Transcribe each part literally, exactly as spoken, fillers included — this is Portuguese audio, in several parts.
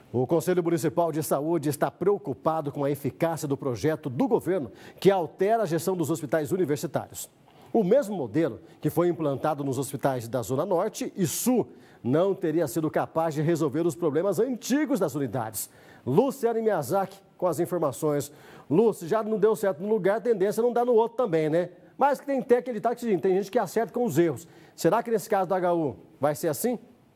O Conselho Municipal de Saúde está preocupado com a eficácia do projeto do governo que altera a gestão dos hospitais universitários. O mesmo modelo que foi implantado nos hospitais da Zona Norte e Sul não teria sido capaz de resolver os problemas antigos das unidades. Luciane Miyazaki com as informações. Lu, se já não deu certo num lugar, a tendência é não dar no outro também, né? Mas que tem, tem aquele tá, que tem gente que acerta com os erros. Será que nesse caso da H U vai ser assim?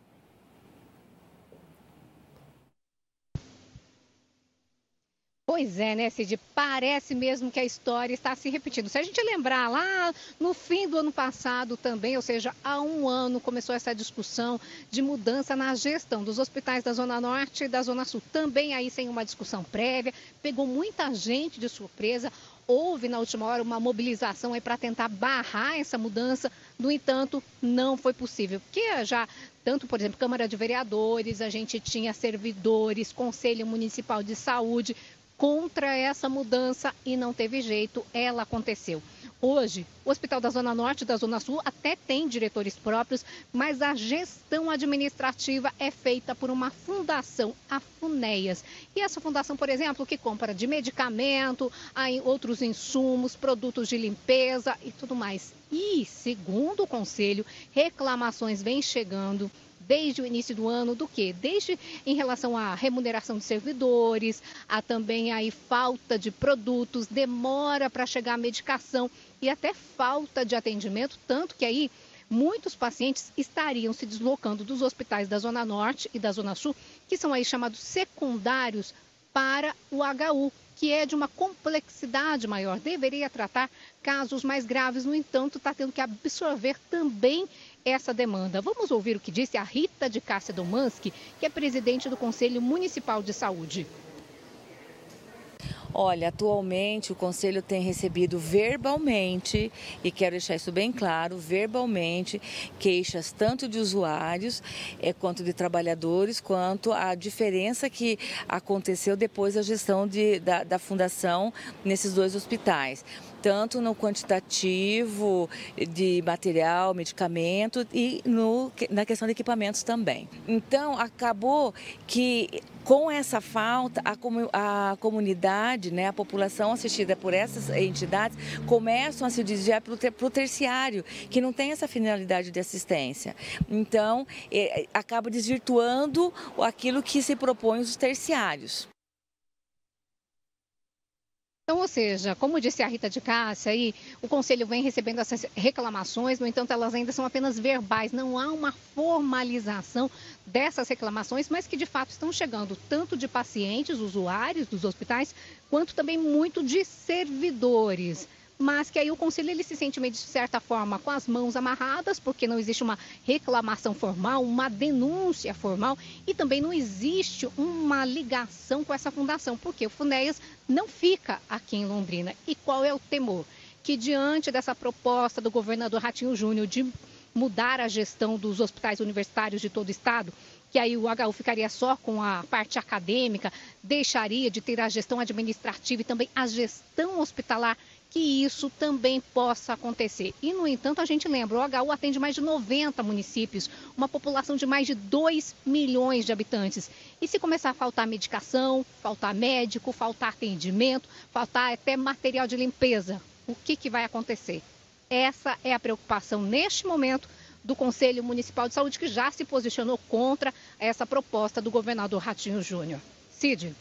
Pois é, né, Cid? Parece mesmo que a história está se repetindo. Se a gente lembrar lá no fim do ano passado também, ou seja, há um ano, começou essa discussão de mudança na gestão dos hospitais da Zona Norte e da Zona Sul. Também aí sem uma discussão prévia, pegou muita gente de surpresa. Houve na última hora uma mobilização aí para tentar barrar essa mudança. No entanto, não foi possível. Porque já, tanto, por exemplo, Câmara de Vereadores, a gente tinha servidores, Conselho Municipal de Saúde contra essa mudança e não teve jeito, ela aconteceu. Hoje, o Hospital da Zona Norte e da Zona Sul até tem diretores próprios, mas a gestão administrativa é feita por uma fundação, a Funéas. E essa fundação, por exemplo, que compra de medicamento, aí outros insumos, produtos de limpeza e tudo mais. E, segundo o Conselho, reclamações vêm chegando desde o início do ano, do quê? Desde em relação à remuneração de servidores, a também aí falta de produtos, demora para chegar a medicação e até falta de atendimento, tanto que aí muitos pacientes estariam se deslocando dos hospitais da Zona Norte e da Zona Sul, que são aí chamados secundários, para o H U, que é de uma complexidade maior, deveria tratar casos mais graves, no entanto, está tendo que absorver também essa demanda. Vamos ouvir o que disse a Rita de Cássia Domanski, que é presidente do Conselho Municipal de Saúde. Olha, atualmente o Conselho tem recebido verbalmente, e quero deixar isso bem claro, verbalmente, queixas tanto de usuários é, quanto de trabalhadores, quanto a diferença que aconteceu depois da gestão de, da, da fundação nesses dois hospitais. Tanto no quantitativo de material, medicamento e no, na questão de equipamentos também. Então, acabou que com essa falta, a, a comunidade, né, a população assistida por essas entidades, começam a se desviar para o ter, terciário, que não tem essa finalidade de assistência. Então, é, acaba desvirtuando aquilo que se propõe os terciários. Então, ou seja, como disse a Rita de Cássia, aí, o Conselho vem recebendo essas reclamações, no entanto, elas ainda são apenas verbais, não há uma formalização dessas reclamações, mas que de fato estão chegando tanto de pacientes, usuários dos hospitais, quanto também muito de servidores. Mas que aí o Conselho ele se sente meio de certa forma com as mãos amarradas, porque não existe uma reclamação formal, uma denúncia formal e também não existe uma ligação com essa fundação, porque o Funéas não fica aqui em Londrina. E qual é o temor? Que diante dessa proposta do governador Ratinho Júnior de mudar a gestão dos hospitais universitários de todo o estado, que aí o H U ficaria só com a parte acadêmica, deixaria de ter a gestão administrativa e também a gestão hospitalar, que isso também possa acontecer. E, no entanto, a gente lembra, o H U atende mais de noventa municípios, uma população de mais de dois milhões de habitantes. E se começar a faltar medicação, faltar médico, faltar atendimento, faltar até material de limpeza, o que, que vai acontecer? Essa é a preocupação neste momento do Conselho Municipal de Saúde, que já se posicionou contra essa proposta do governador Ratinho Júnior. Cid.